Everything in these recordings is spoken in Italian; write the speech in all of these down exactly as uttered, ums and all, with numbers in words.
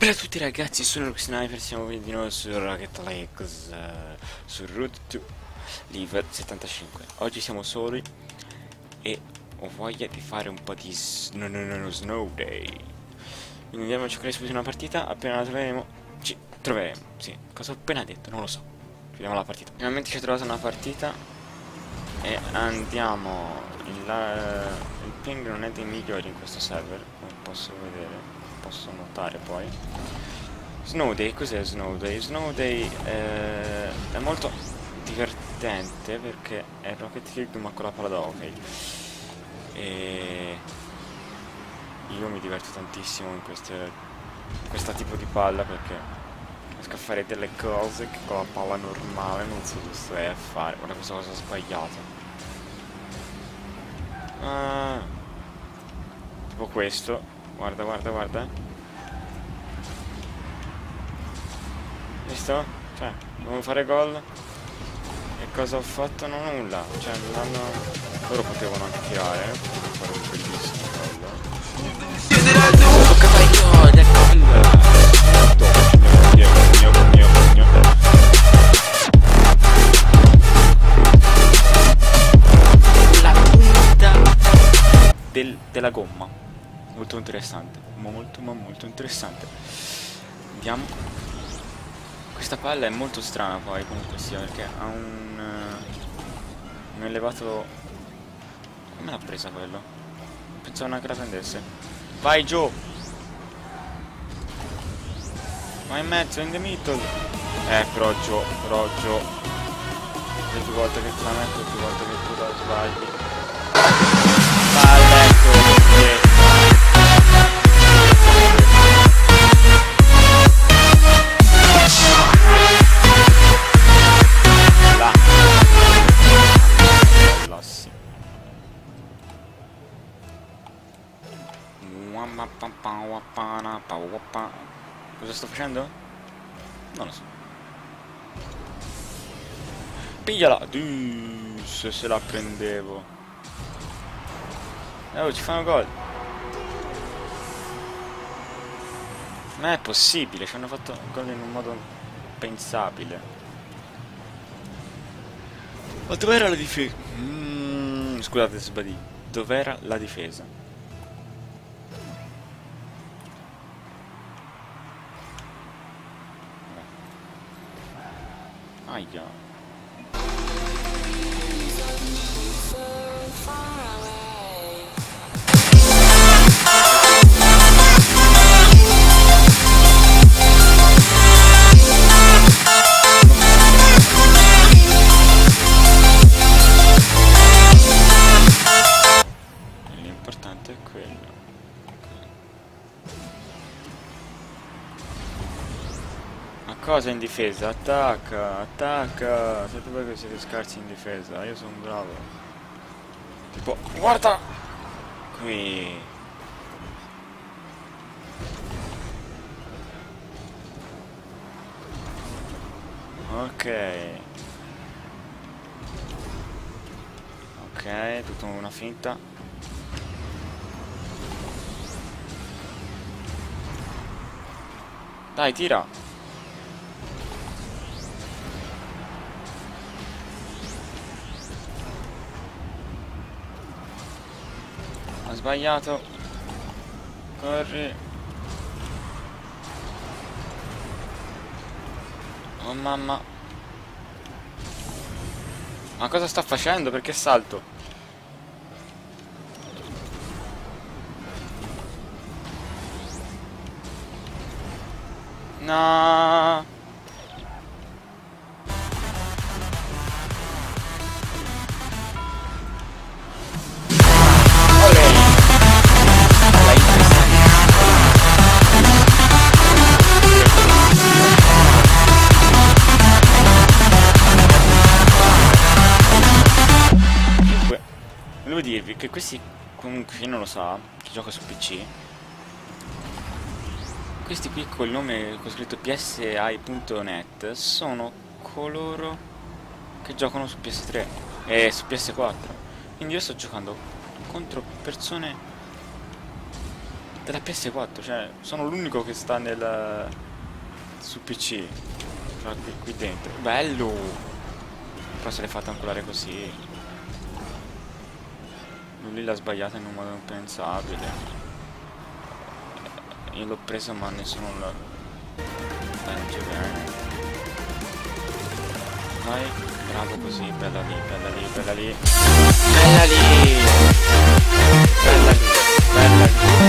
Bella a tutti ragazzi, sono Sniper, siamo qui di nuovo su Rocket League, uh, su Route to Level settantacinque. Oggi siamo soli e ho voglia di fare un po' di no, no, no, no, Snow Day. Quindi andiamo a giocare subito una partita, appena la troveremo, ci troveremo. Sì, cosa ho appena detto, non lo so. Vediamo la partita. Finalmente ci ho trovato una partita e andiamo. Il, uh, il ping non è dei migliori in questo server, come posso vedere. Posso notare poi. Snow Day, cos'è Snow Day? Snow Day eh, è molto divertente perché è Rocket League ma con la palla da hockey. E io mi diverto tantissimo in queste in questo tipo di palla perché riesco a fare delle cose che con la palla normale non so riuscire a fare. Guarda questa cosa sbagliata. Ah, tipo questo. Guarda, guarda, guarda. Visto? Cioè, devo fare gol. E cosa ho fatto? Non nulla. Cioè, non hanno... Loro potevano anche tirare, eh? Potevano fare un bellissimo gol. Tocca fare i gol, la punta del, della gomma. Molto interessante, molto ma molto interessante. Andiamo. Questa palla è molto strana poi comunque sia perché ha un uh, un elevato. Come l'ha presa quello? Pensavo neanche la prendesse. Vai Joe. Vai in mezzo, in the middle. Eh però Joe, però Joe, le più volte che te la metto, le più volte che tu la sbagli. Palletto. Cosa sto facendo? Non lo so. Pigliala! Uh, se se la prendevo. Oh, ci fanno gol. Non è possibile, ci hanno fatto gol in un modo pensabile. Ma dov'era la difesa? Mm, scusate se sbadì. Dov'era la difesa? Aia. L'importante è quello. Cosa in difesa? Attacca, attacca. Siete voi che siete scarsi in difesa. Io sono bravo. Tipo, guarda! Qui. Ok. Ok, tutto una finta. Dai, tira. Ho sbagliato. Corri. Oh mamma. Ma cosa sta facendo? Perché salto? No. Volevo dirvi che questi, comunque chi non lo sa, chi gioca su P C, questi qui col nome con scritto P S I punto net sono coloro che giocano su P S tre e su P S quattro. Quindi io sto giocando contro persone della P S quattro, cioè sono l'unico che sta nel su P C, cioè, qui, qui dentro. Bello, però se l'è fatta ancolare così, lui l'ha sbagliata in un modo impensabile. Io l'ho presa ma nessuno la legge bene. Vai, bravo così, bella lì, bella lì, bella lì, bella lì, bella lì, bella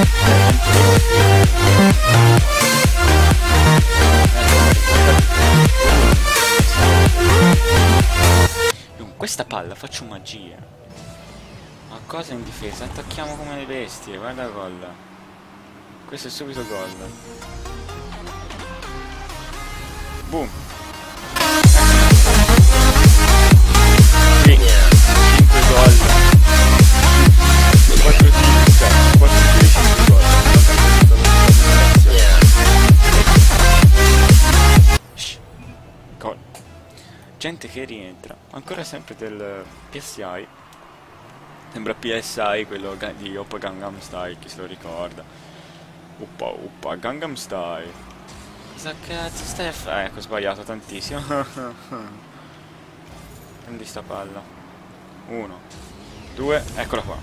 lì. Con questa palla faccio magia. Ma cosa in difesa? Attacchiamo come le bestie, guarda gol. Questo è subito gol. Boom. cinque gol. quattro cinque, quattro cinque gol. Gol. Gente che rientra. Ancora sempre del P S I. Sembra P S I quello di Oppa Gangnam Style, chi se lo ricorda. Uppa uppa Gangnam Style. Cosa cazzo stai a fare? Ecco, ho sbagliato tantissimo. Prendi sta palla. Uno, due, eccola qua.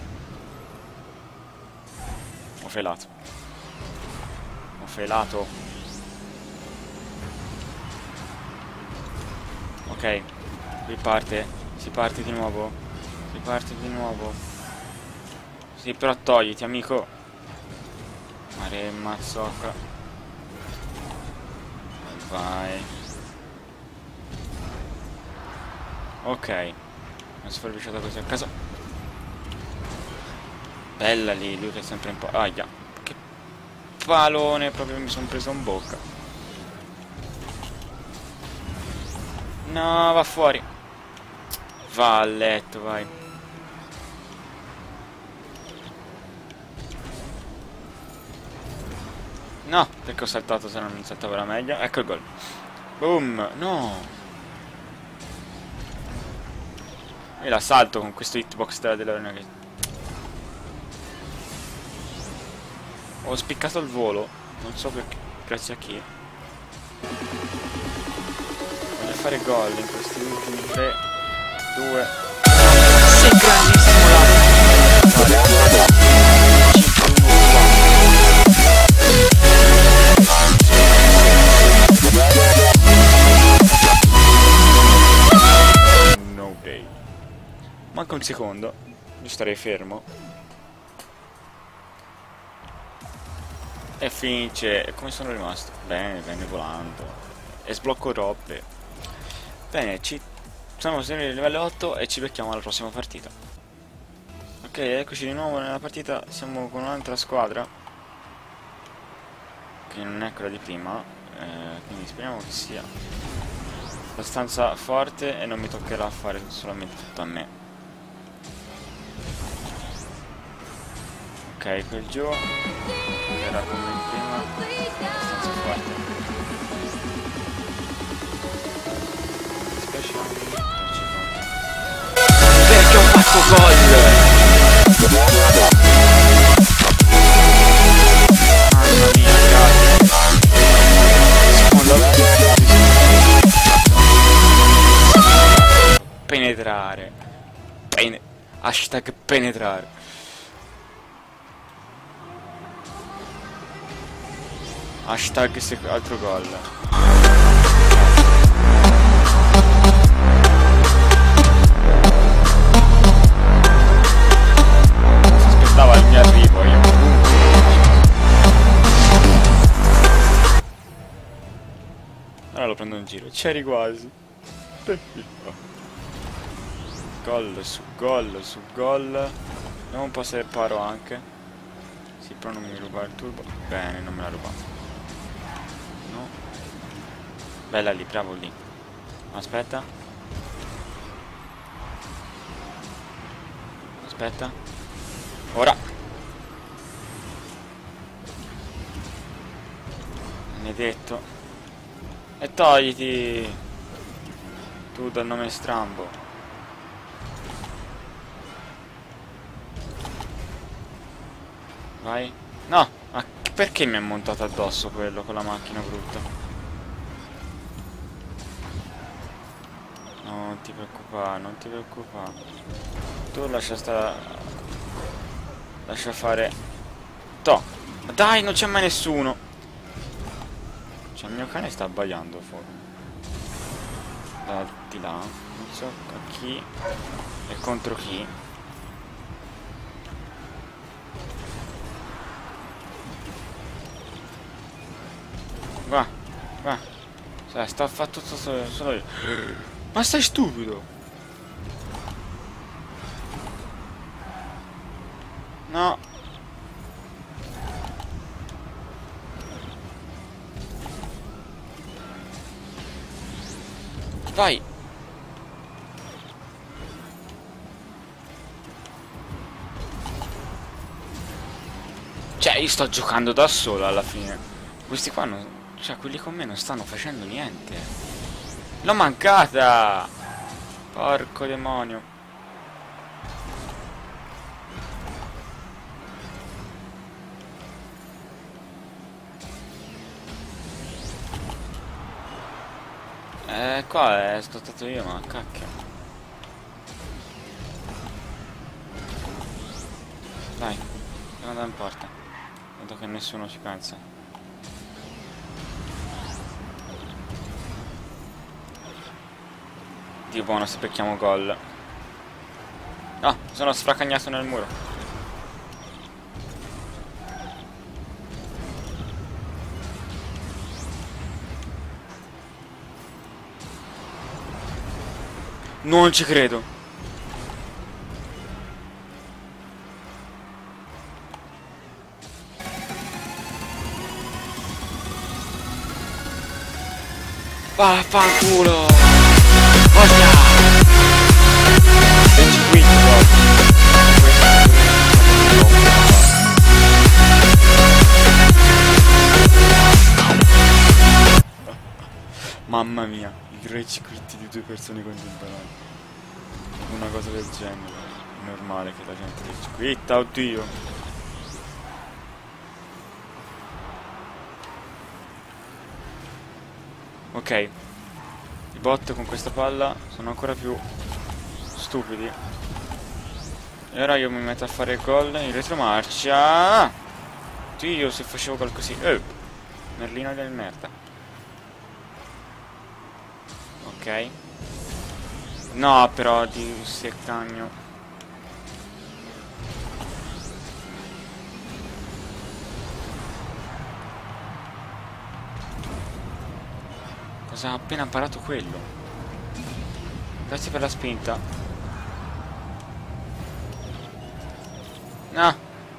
Ho felato. Ho felato. Ok, qui parte. Si parte di nuovo. Si parte di nuovo. Sì, però togliti, amico. Mare mazzocca. Vai. Ok. Mi sono sforbiciato così a caso. Bella lì, lui che è sempre un po'. Aia. Che palone, proprio mi sono preso in bocca. No, va fuori. Va a letto, vai. No, perché ho saltato, se non saltavo era meglio. Ecco il gol. Boom. No. E la salto con questo hitbox della DeLorean che... Ho spiccato il volo. Non so perché. Grazie a chi. Voglio fare gol in questi ultimi tre, due. Sei grandissimo là. No day. Manca un secondo. Io starei fermo. E finisce. Come sono rimasto? Bene, bene volando. E sblocco robe. Bene, ci siamo sempre a livello otto e ci becchiamo alla prossima partita. Ok, eccoci di nuovo nella partita. Siamo con un'altra squadra che non è quella di prima, eh, quindi speriamo che sia abbastanza forte e non mi toccherà fare solamente tutto a me. Ok, quel giù era come in prima, abbastanza forte. Speciale. Perché ho fatto gol! Mamma mia, ragazzi. Secondo... Penetrare. Pene... Hashtag penetrare. Hashtag altro gol. Si aspettava il mio arrivo, io. Ora lo prendo in giro. C'eri quasi. Gol su gol su gol. Vediamo un po' se paro anche. Sì, però non mi ruba il turbo. Bene, non me l'ha rubato. No. Bella lì, bravo lì. Aspetta. Aspetta. Ora. Benedetto. E togliti. Tu dal nome strambo. Vai. No. Ah. perché mi è montato addosso quello con la macchina brutta? No, non ti preoccupare, non ti preoccupare. Tu lascia sta... Lascia fare... Toh! Dai, non c'è mai nessuno! Cioè, il mio cane sta abbaiando fuori. Da di là. Non so a chi e contro chi. Va, va. Cioè, sta fatto tutto solo, solo io. Ma stai stupido? No. Vai. Cioè, io sto giocando da solo alla fine. Questi qua non... Cioè, quelli con me non stanno facendo niente. L'ho mancata! Porco demonio. Eh, qua è stato io, ma cacchio. Dai, non andare in porta. Vedo che nessuno ci pensa. Dio buono se becchiamo gol. Ah, sono sfracagnato nel muro. Non ci credo. Vaffanculo. Ostia. Mamma mia, i rage quit di due persone contemporanee. Una cosa del genere. È normale che la gente rage quitta, oddio. Ok. I bot con questa palla sono ancora più stupidi. E ora io mi metto a fare gol in retromarcia. Dio, se facevo qualcosina. Eh, Merlino del merda. Ok. No, però di seccagno. Cosa ha appena parato quello? Grazie per la spinta. No.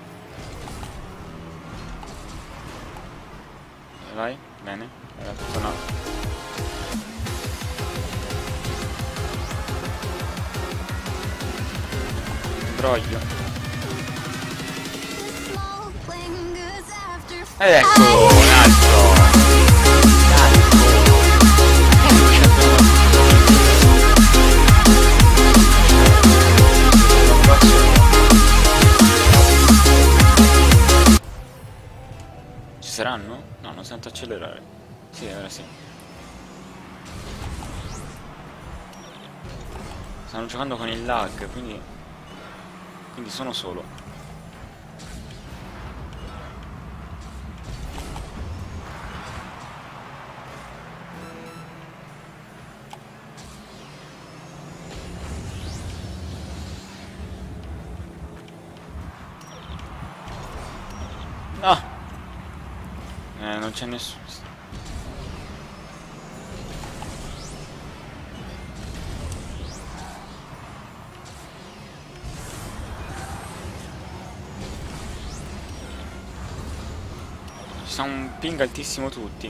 Vai, bene. Era tutto no. Broglio. Ed ecco un altro. Ci saranno? No, non sento accelerare. Sì, ora sì. Stanno giocando con il lag, quindi... Quindi sono solo. No! Eh, non c'è nessuno. Ci sta un ping altissimo tutti.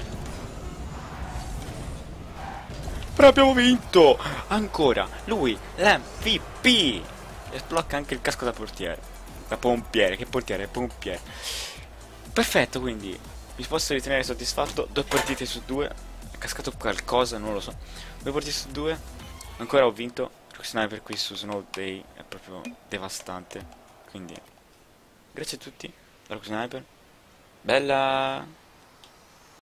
Però abbiamo vinto! Ancora! Lui, l'M V P! E sblocca anche il casco da portiere. Da pompiere, che portiere? Pompiere. Perfetto, quindi mi posso ritenere soddisfatto. Due partite su due. È cascato qualcosa, non lo so. Due partite su due. Ancora ho vinto. Rock Sniper qui su Snow Day è proprio devastante. Quindi, grazie a tutti. Rock Sniper. Bella!